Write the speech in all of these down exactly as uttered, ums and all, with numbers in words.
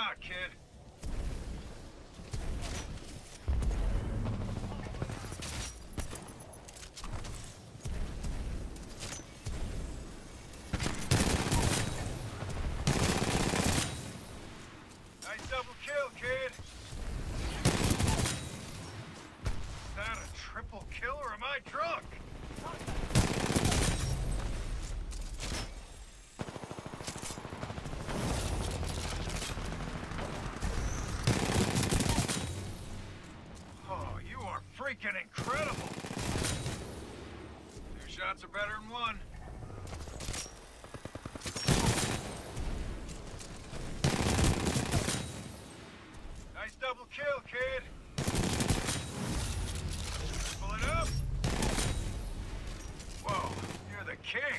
shot, kid. Nice double kill, kid. Is that a triple kill or am I drunk? Oh, you are freaking incredible. Two shots are better than one. Nice double kill, kid. Pull it up. Whoa, you're the king.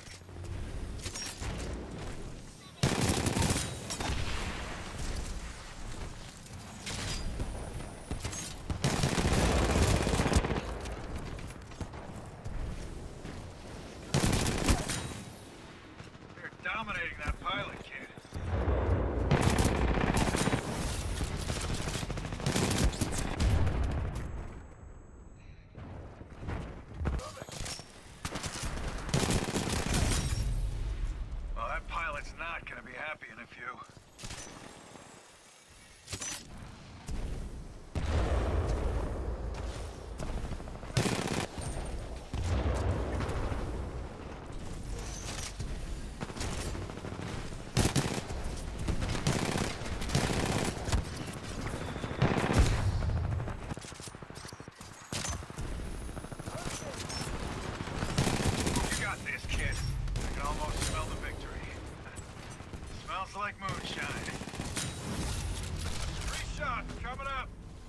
You're dominating that pilot, kid. Well, that pilot's not gonna be happy in a few. You got this, kid. I can almost smell the victory. Smells like moonshine. Three shots coming up.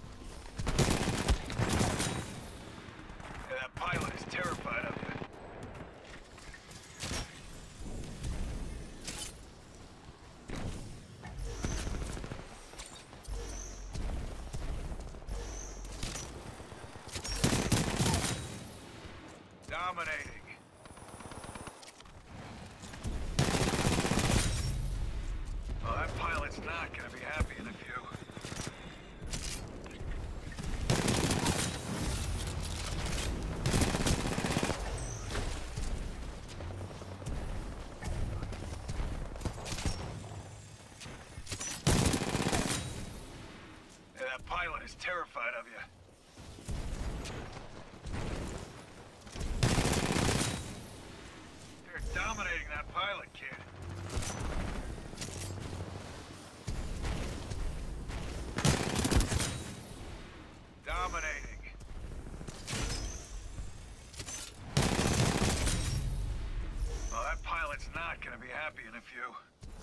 Yeah, that pilot is terrified of you. Dominating. Well, that pilot's not gonna be happy in a few. Yeah, that pilot is terrified of you. You're dominating that pilot, kid. Dominating. Well, that pilot's not gonna be happy in a few.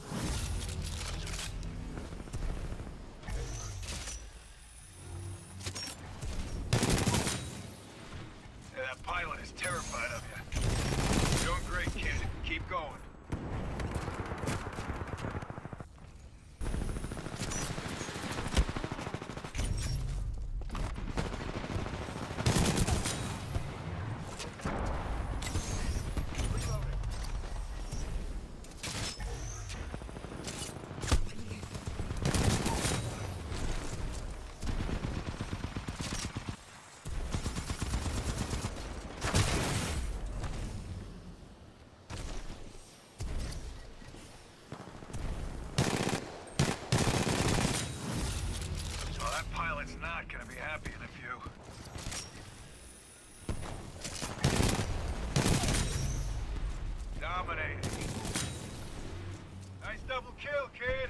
Yeah, that pilot is terrified of you. You're doing great, kid. Keep going. Well, that pilot's not gonna be happy in a few. Dominating. Nice double kill, kid.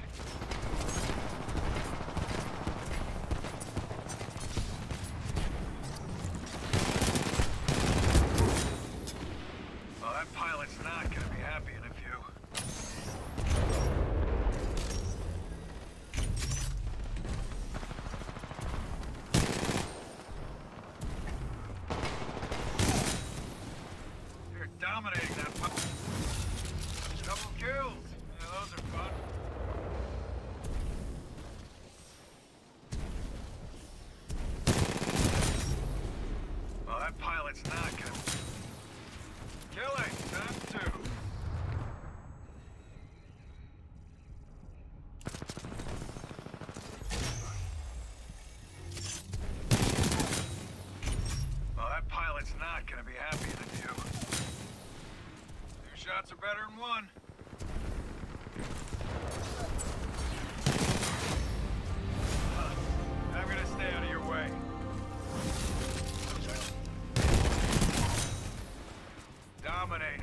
Well, that pilot's not gonna be happy in a few. You're dominating that pilot. Double kills. Yeah, those are fun. Well, that pilot's not gonna... Killing, time two. shots are better than one. Huh. I'm gonna stay out of your way. Dominating.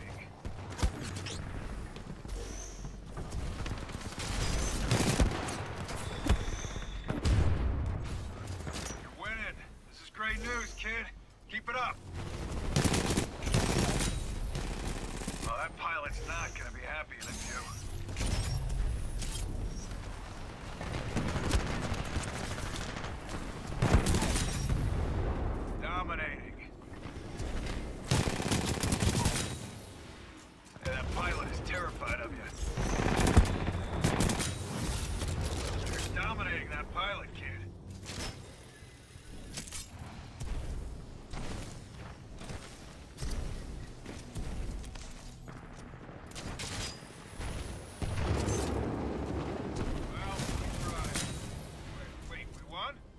You're winning. This is great news, kid. Keep it up. Well, that pilot's not gonna be happy with you. Dominating. Yeah, that pilot is terrified of you. You're dominating that pilot, kid. Well, we tried. Wait, wait, we won?